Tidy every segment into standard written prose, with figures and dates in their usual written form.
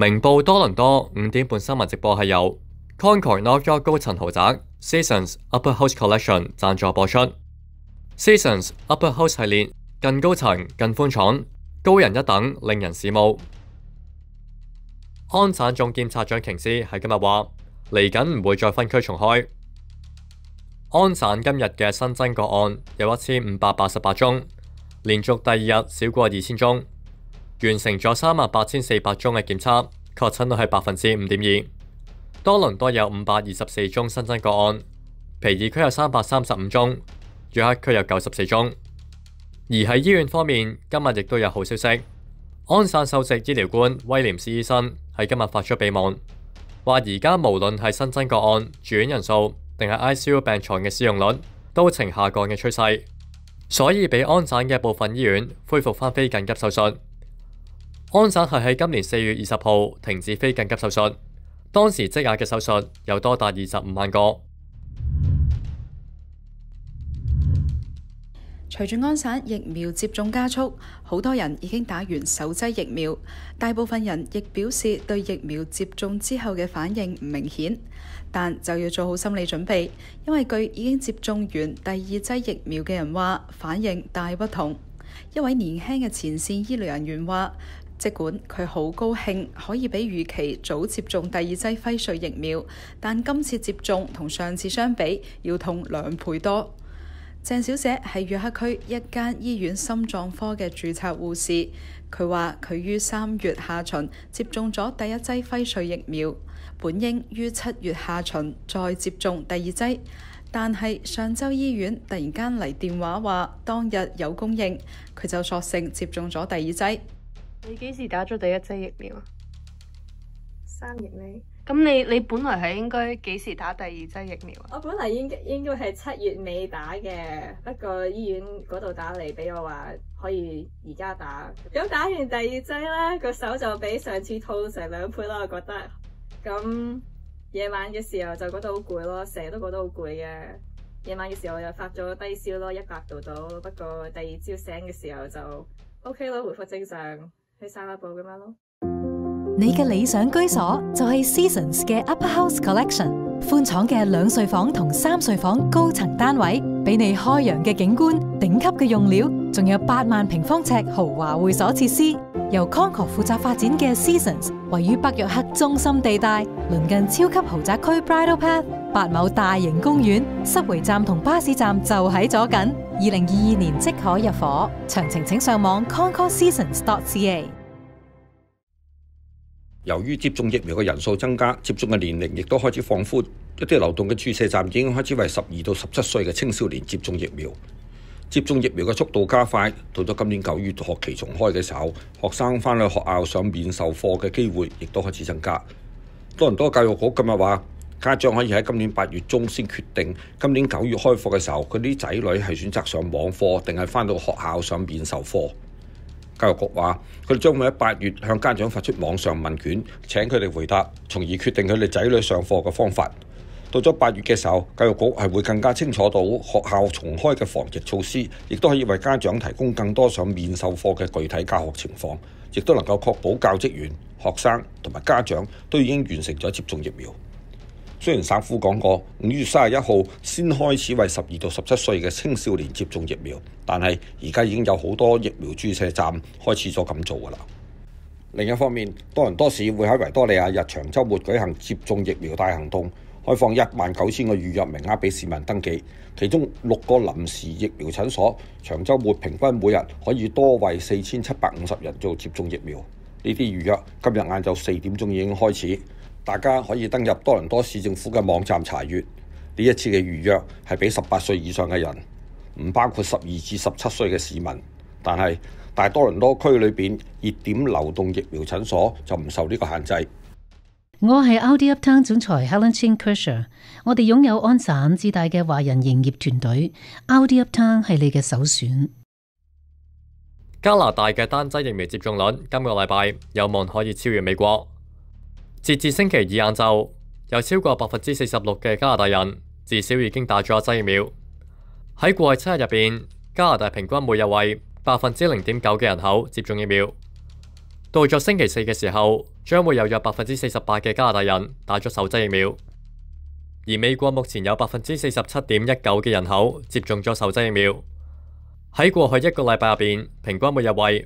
明報多倫多5點半新聞直播係由 Concord North York 高層豪宅 Seasons Upper House Collection 贊助播出。Seasons Upper House 系列更高層、更寬敞，高人一等，令人羨慕。安省總檢察長瓊斯喺今日話，嚟緊唔會再分區重開。安省今日嘅新增個案有1588宗，連續第二日少過2000宗，完成咗38400宗嘅檢測，確診率係5.2%。多倫多有524宗新增個案，皮爾區有335宗，約克區有94宗。而喺醫院方面，今日亦都有好消息。安省首席醫療官威廉斯醫生喺今日發出備忘，話而家無論係新增個案、住院人數定係 ICU 病床嘅使用率，都呈下降嘅趨勢，所以俾安省嘅部分醫院恢復返非緊急手術。安省係喺今年4月20號停止非緊急手術，當時積壓嘅手術有多達25萬個。 隨住安省疫苗接種加速，好多人已經打完首劑疫苗，大部分人亦表示對疫苗接種之後嘅反應唔明顯，但就要做好心理準備，因為據已經接種完第二劑疫苗嘅人話，反應大不同。一位年輕嘅前線醫療人員話，儘管佢好高興可以比預期早接種第二劑輝瑞疫苗，但今次接種同上次相比要痛2倍多。鄭小姐係約克區一間醫院心臟科嘅註冊護士，佢話佢於3月下旬接種咗第一劑輝瑞疫苗，本應於7月下旬再接種第二劑，但係上週醫院突然間嚟電話話當日有供應，佢就索性接種咗第二劑。 你幾時打咗第一劑疫苗啊 ？3月尾。 咁你本來係應該幾時打第二劑疫苗啊？ 我本來應該係7月尾打嘅，不過醫院嗰度打嚟俾我話可以而家打。咁打完第二劑咧，個手就比上次痛成2倍咯，我覺得。咁夜晚嘅時候就覺得好攰咯，成日都覺得好攰嘅。夜晚嘅時候又發咗低燒咯，100度到。不過第二朝醒嘅時候就 OK 咯，回復正常，去散下步咁樣咯。 你嘅理想居所就係 Seasons 嘅 Upper House Collection， 寬敞嘅2睡房同3睡房高層單位，俾你開揚嘅景觀、頂級嘅用料，仲有8萬平方尺豪華會所設施。由 Concord 負責發展嘅 Seasons， 位於北約克中心地帶，鄰近超級豪宅區 Bridle Path、8畝大型公園、濕圍站同巴士站就喺左近。2022年即可入伙，詳情請上網 concordseasons.ca。 由於接種疫苗嘅人數增加，接種嘅年齡亦都開始放寬，一啲流動嘅注射站已經開始為12到17歲嘅青少年接種疫苗。接種疫苗嘅速度加快，到咗今年9月學期重開嘅時候，學生返去學校上面授課嘅機會亦都開始增加。多倫多教育局今日話，家長可以喺今年8月中先決定今年9月開課嘅時候，佢啲仔女係選擇上網課定係返到學校上面授課。教育局話，佢哋將會喺8月向家長發出網上問卷，請佢哋回答，從而決定佢哋仔女上課嘅方法。到咗8月嘅時候，教育局係會更加清楚到學校重開嘅防疫措施，亦都可以為家長提供更多上面授課嘅具體教學情況，亦都能夠確保教職員、學生同埋家長都已經完成咗接種疫苗。雖然省府講過5月31號先開始為12到17歲嘅青少年接種疫苗，但係而家已經有好多疫苗注射站開始咗咁做㗎啦。另一方面，多倫多市會喺維多利亞日長週末舉行接種疫苗大行動，開放19000個預約名額俾市民登記，其中6個臨時疫苗診所長週末平均每日可以多為4750人做接種疫苗。呢啲預約今日晏晝4點鐘已經開始。大家可以登入多倫多市政府嘅網站查閱。呢一次嘅預約係俾18歲以上嘅人，唔包括12至17歲嘅市民。但係大多倫多區裏邊熱點流動疫苗診所就唔受呢個限制。 我係 Audi Uptown 總裁 Helen Chin Kershaw， 我哋擁有安省至大嘅華人營業團隊。Audi Uptown 係你嘅首選。 加拿大嘅單劑疫苗接種率今個禮拜有望可以超越美國。截至星期二晏晝，有超過46%嘅加拿大人至少已經打咗一劑疫苗。喺過去7日入邊，加拿大平均每日為0.9%嘅人口接種疫苗。 到咗星期四嘅時候，將會有約48%嘅加拿大人打咗首劑疫苗，而美國目前有47.19%嘅人口接種咗首劑疫苗。喺過去一個禮拜入邊，平均每日為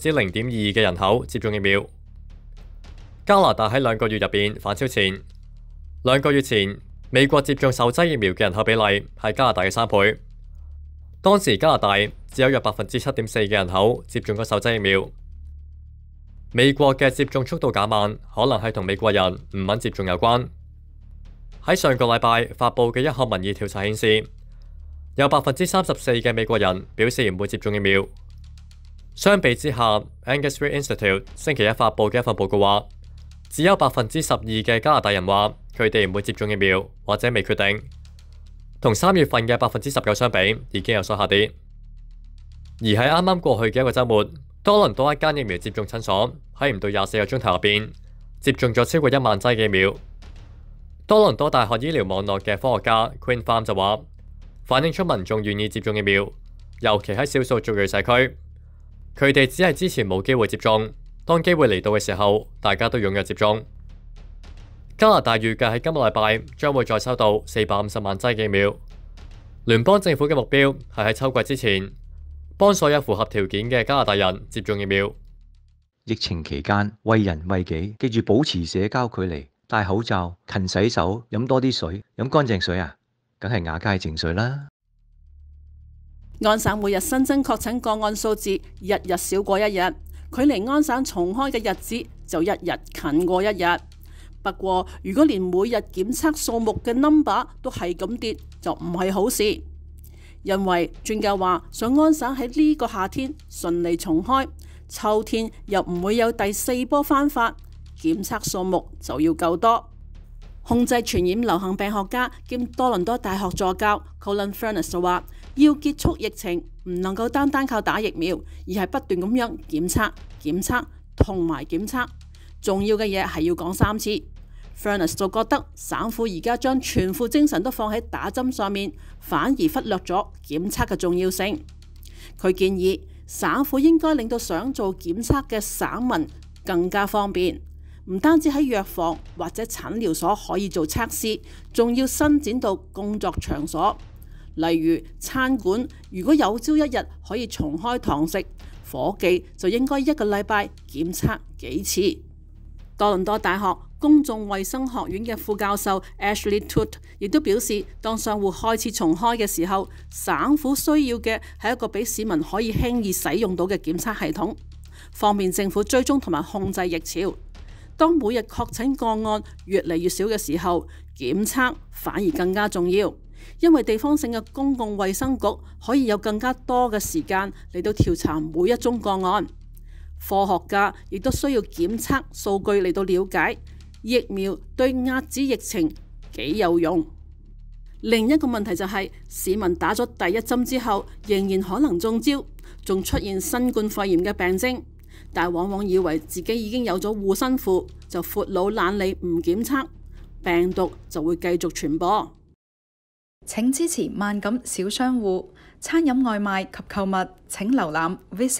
0.2%嘅人口接種疫苗。加拿大喺2個月入邊反超前。2個月前，美國接種首劑疫苗嘅人口比例係加拿大嘅3倍。當時加拿大只有約7.4%嘅人口接種過首劑疫苗。美國嘅接種速度減慢，可能係同美國人唔肯接種有關。喺上個禮拜發佈嘅一項民意調查顯示，有34%嘅美國人表示唔會接種疫苗。相比之下 ，Angus Reid Institute 星期一發佈嘅一份報告話，只有12%嘅加拿大人話佢哋唔會接種疫苗或者未決定，同3月份嘅19%相比已經有所下跌。而喺啱啱過去嘅一個週末，多倫多一間疫苗接種診所喺唔到24個鐘頭入邊接種咗超過1萬劑嘅疫苗。多倫多大學醫療網絡嘅科學家 Quinn Pham 就話，反映出民眾願意接種疫苗，尤其喺少數族裔社區，佢哋只係之前冇機會接種，當機會嚟到嘅時候，大家都踴躍接種。加拿大預計喺今個禮拜將會再收到450萬劑嘅疫苗。聯邦政府嘅目標係喺秋季之前，幫所有符合條件嘅加拿大人接種疫苗。 疫情期間，為人為己，記住保持社交距離，戴口罩，勤洗手，飲多啲水，飲乾淨水啊，梗係亞皆淨水啦。 安省每日新增確診個案數字日日少過一日，距離安省重開嘅日子就一日近過一日。不過，如果連每日檢測數目嘅 number 都係咁跌，就唔係好事。因為專家話，想安省喺呢個夏天順利重開，秋天又唔會有第4波翻發，檢測數目就要夠多。控制傳染流行病學家兼多倫多大學助教 Colin Furness 就話，要結束疫情唔能夠單單靠打疫苗，而係不斷咁樣檢測同埋檢測。重要嘅嘢係要講3次。Furness 就覺得省府而家將全副精神都放喺打針上面，反而忽略咗檢測嘅重要性。佢建議省府應該令到想做檢測嘅省民更加方便，唔單止喺藥房或者診療所可以做測試，仲要伸展到工作場所，例如餐館，如果有朝一日可以重開堂食，伙計就應該1個禮拜檢測幾次。多倫多大學公眾衛生學院嘅副教授 Ashley Tut 亦都表示，當商戶開始重開嘅時候，省府需要嘅係一個俾市民可以輕易使用到嘅檢測系統，方便政府追蹤同埋控制疫潮。當每日確診個案越嚟越少嘅時候，檢測反而更加重要，因為地方性嘅公共衛生局可以有更加多嘅時間嚟到調查每一宗個案。科學家亦都需要檢測數據嚟到了解疫苗對遏止疫情幾有用。另一個問題就係，市民打咗第1針之後，仍然可能中招，仲出現新冠肺炎嘅病徵，但往往以為自己已經有咗護身符，就闊佬懶理唔檢測，病毒就會繼續傳播。 請支持萬錦小商戶餐飲外賣及購物，請瀏覽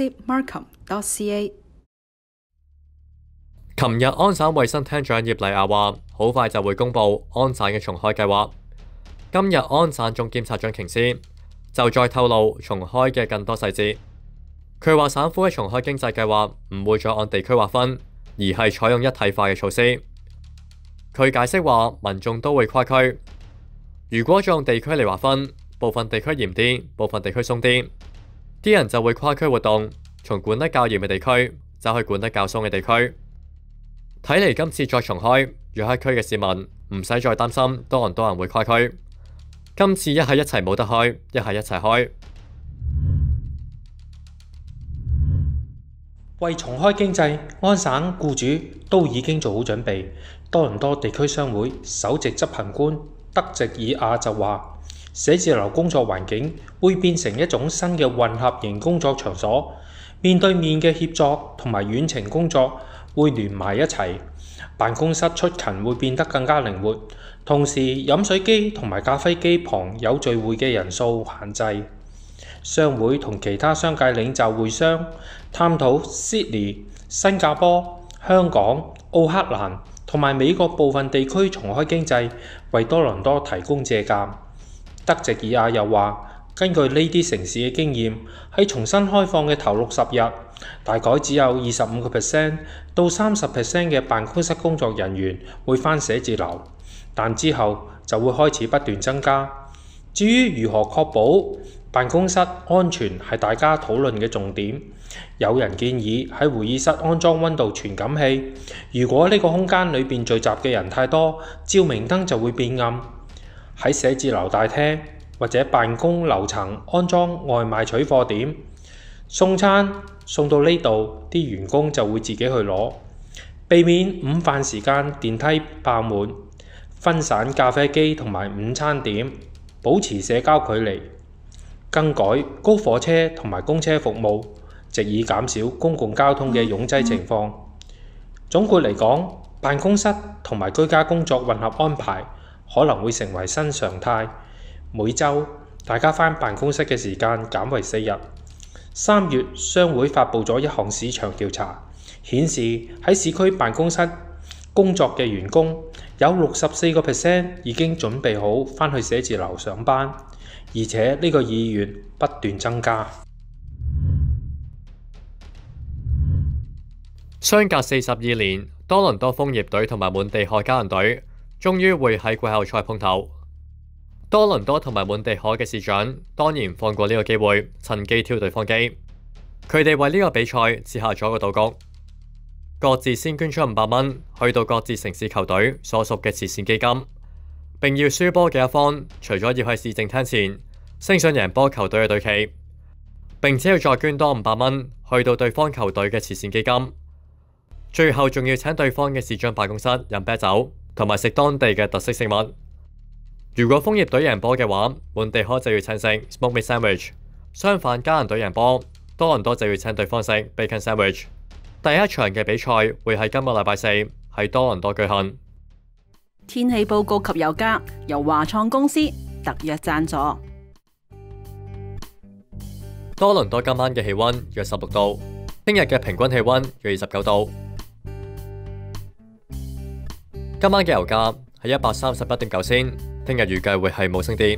visitmarkham.ca。 琴日安省衛生廳長葉麗亞話，好快就會公布安省嘅重開計劃。今日安省總檢察長瓊斯就再透露重開嘅更多細節。佢話省府嘅重開經濟計劃唔會再按地區劃分，而係採用一體化嘅措施。佢解釋話，民眾都會跨區，如果再用地區嚟劃分，部分地區嚴啲，部分地區鬆啲，啲人就會跨區活動，從管得較嚴嘅地區走去管得較鬆嘅地區。睇嚟今次再重開，約克區嘅市民唔使再擔心多人會跨區。今次一係一齊冇得開，一係一齊開。 為重開經濟，安省僱主都已經做好準備。多倫多地區商會首席執行官德席爾亞就話，寫字樓工作環境會變成一種新嘅混合型工作場所，面對面嘅協作同埋遠程工作會連埋一齊，辦公室出勤會變得更加靈活，同時飲水機同埋咖啡機旁有聚會嘅人數限制。商會同其他商界領袖會商，探討 Sydney 新加坡、香港、奧克蘭同埋美國部分地區重開經濟，為多倫多提供借鑑。德席爾亞又話，根據呢啲城市嘅經驗，喺重新開放嘅頭60日，大概只有25% 到30% 嘅辦公室工作人員會返寫字樓，但之後就會開始不斷增加。至於如何確保辦公室安全係大家討論嘅重點，有人建議喺會議室安裝溫度傳感器。如果呢個空間裏邊聚集嘅人太多，照明燈就會變暗。喺寫字樓大廳或者辦公樓層安裝外賣取貨點，送餐送到呢度，啲員工就會自己去攞，避免午飯時間電梯爆滿，分散咖啡機同埋午餐點，保持社交距離，更改高火車同埋公車服務，藉以減少公共交通嘅擁擠情況。總括嚟講，辦公室同埋居家工作混合安排可能會成為新常態。每週大家返辦公室嘅時間減為4日。3月商會發布咗一項市場調查，顯示喺市區辦公室工作嘅員工有64% 已經準備好返去寫字樓上班，而且呢個意願不斷增加。 相隔42年，多倫多楓葉隊同埋滿地可家人隊終於會喺季後賽碰頭。多倫多同埋滿地可嘅市長當然放過呢個機會，趁機挑對方機。佢哋為呢個比賽設下咗個賭局，各自先捐出500蚊去到各自城市球隊所屬嘅慈善基金，並要輸波嘅一方除咗要喺市政廳前升上贏波球隊嘅隊旗，並且要再捐多500蚊去到對方球隊嘅慈善基金。最後仲要請對方嘅市長辦公室飲啤酒同埋食當地嘅特色食物。如果楓葉隊贏波嘅話，滿地可就要請食 smoke meat sandwich； 相反，家人隊贏波，多倫多就要請對方食 bacon sandwich。第一場嘅比賽會喺今個禮拜4喺多倫多舉行。 天氣報告及油價由華創公司特約贊助。 多倫多今晚嘅氣溫約16度，聽日嘅平均氣溫約29度。今晚嘅油價係131.9仙，聽日預計會係冇升跌。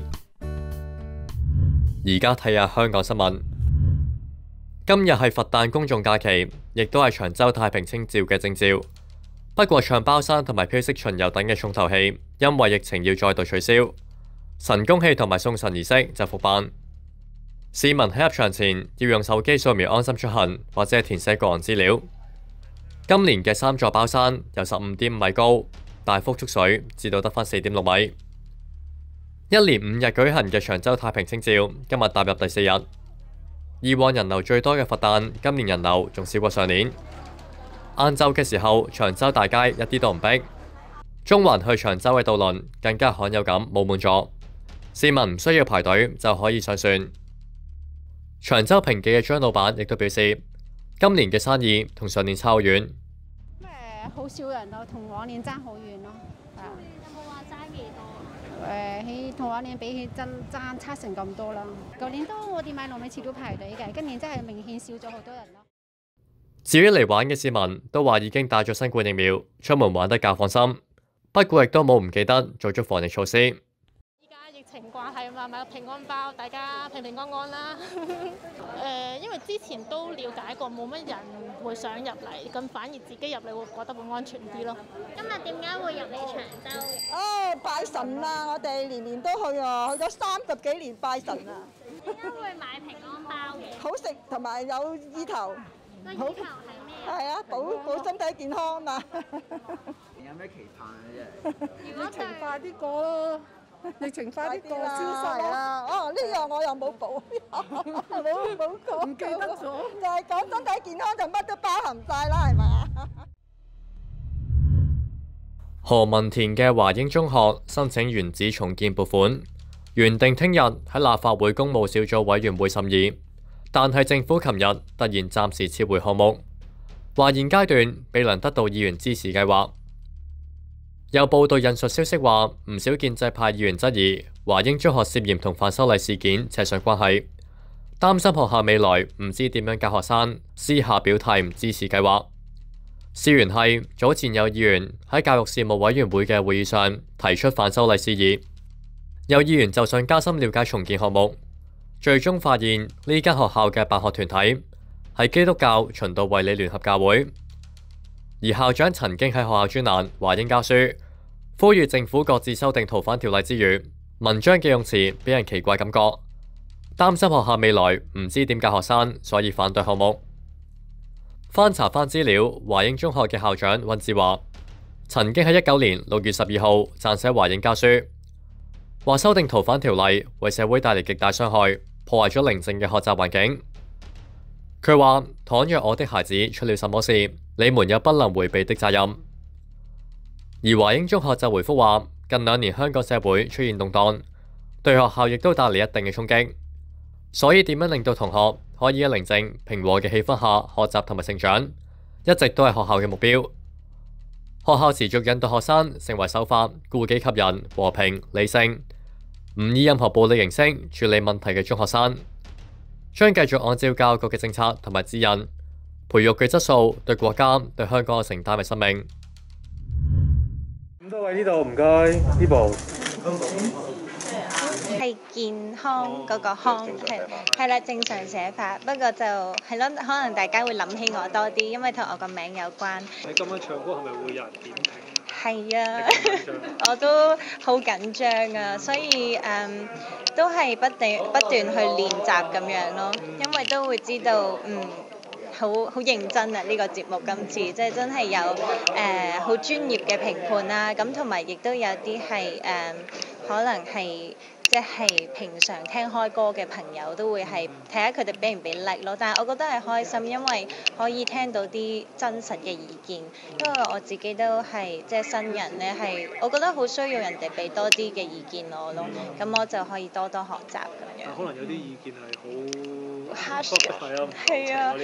而家睇下香港新聞。今日係佛誕公眾假期，亦都係長洲太平清醮嘅徵兆。不過唱包山同埋飄色巡遊等嘅重頭戲，因為疫情要再度取消，神功戲同埋送神儀式就復辦。市民喺入場前要用手機掃描安心出行，或者填寫個人資料。今年嘅3座包山由15.5米高，大幅縮水至到得返4.6米。一連5日舉行嘅長洲太平清醮，今日踏入第4日。以往人流最多嘅佛誕，今年人流仲少過上年。晏晝嘅時候，長洲大街一啲都唔逼，中環去長洲嘅渡輪更加罕有咁冇滿座，市民唔需要排隊就可以上船。長洲平記嘅張老闆亦都表示，今年嘅生意同上年差好遠。 好少人咯，同往年爭好遠咯。有冇話爭幾多？同往年比起爭差成咁多啦。舊年我哋買糯米糍都排隊嘅，今年真係明顯少咗好多人咯。 至於嚟玩嘅市民都話已經打咗新冠疫苗，出門玩得較放心。不過亦都冇唔記得做足防疫措施。 疫情關係嘛，買個平安包，大家平平安安啦。因為之前都了解過，冇乜人會想入嚟，咁反而自己入嚟會覺得會安全啲咯。 今日點解會入嚟長洲？ 拜神啦！我哋年年都去啊，去咗30幾年拜神啊。 點解會買平安包嘅？ 好食同埋有意頭。 個意頭係咩？ 係啊，保身體健康啊嘛。 有咩期盼啊？真係。 疫情快啲過咯。疫情快啲過消失啦！呢樣我又冇補，冇講，唔記得咗。就係講身體健康就乜都包含晒啦，係嘛？ 何文田嘅華英中學申請原址重建撥款，原定聽日喺立法會公務小組委員會審議，但係政府琴日突然暫時撤回項目，話現階段未能得到議員支持計劃。有報道引述消息話，唔少建制派議員質疑華英中學涉嫌同反修例事件扯上關係，擔心學校未來唔知點樣教學生，私下表態唔支持計劃。 事源係早前有議員喺教育事務委員會嘅會議上提出反修例事宜，有議員就想加深了解重建項目，最終發現呢間學校嘅辦學團體係基督教循道衛理聯合教會，而校長曾經喺學校專欄華英家書呼籲政府擱置修訂逃犯條例之餘，文章嘅用詞俾人奇怪感覺，擔心學校未來唔知點教學生，所以反對項目。翻查翻資料，華英中學嘅校長溫志華曾經喺19年6月12號撰寫華英家書，話修訂逃犯條例為社會帶嚟極大傷害，破壞咗寧靜嘅學習環境。佢話：倘若我的孩子出了什麼事，你們有不能迴避的責任。而華英中學就回覆話：近2年香港社會出現動盪，對學校亦都帶嚟一定嘅衝擊，所以點樣令到同學可以喺寧靜平和嘅氣氛下學習同埋成長，一直都係學校嘅目標。學校持續引導學生成為守法、顧己及人、和平、理性，唔以任何暴力形式處理問題嘅中學生，將繼續按照教育局嘅政策同埋指引，培育具質素、對國家、對香港嘅承擔嘅生命。 咁多位呢度唔該，呢部。 係健康嗰個康係啦，正常寫法，不過就係咯，可能大家會諗起我多啲，因為同我個名有關。 你咁樣唱歌係咪會有人點評？ 係啊，我都好緊張啊，所以都係不斷去練習咁樣咯，因為都會知道好認真啊！呢個節目今次即係真係有好專業嘅評判啦，咁同埋亦都有啲係可能係即係平常聽開歌嘅朋友都會係睇下佢哋俾唔俾力咯。但係我覺得係開心，因為可以聽到啲真實嘅意見。因為我自己都係即係新人咧，係我覺得好需要人哋俾多啲嘅意見我咯。咁我就可以多多學習咁樣。 可能有啲意見係好係啊，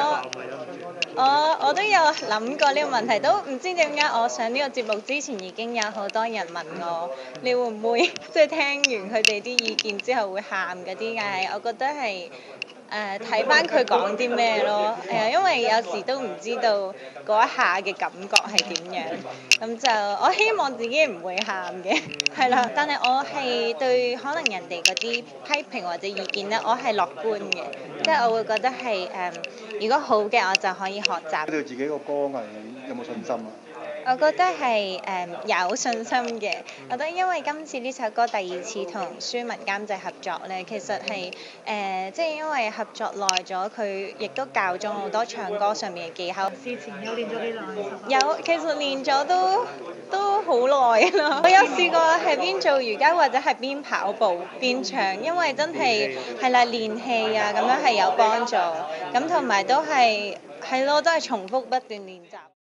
我都有諗過呢個問題，都唔知點解我上呢個節目之前已經有好多人問我，你會唔會即係聽完佢哋啲意見之後會喊嗰啲？但係我覺得係睇翻佢講啲咩咯，因為有時都唔知道嗰一下嘅感覺係點樣，咁就我希望自己唔會喊嘅，係啦。但係我係對可能人哋嗰啲批評或者意見咧，我係樂觀嘅，即係我會覺得係如果好嘅我就可以學習。 對自己個歌藝有冇信心啊？ 我覺得係有信心嘅。我覺得因為今次呢首歌第2次同舒文監製合作咧，其實係即係因為合作耐咗，佢亦都教咗好多唱歌上面嘅技巧。 之前有練咗幾耐？ 有，其實練咗都好耐咯。我有試過係邊做瑜伽或者係邊跑步邊唱，因為真係啦練氣啊咁樣係有幫助。咁同埋都係咯，都係重複不斷練習。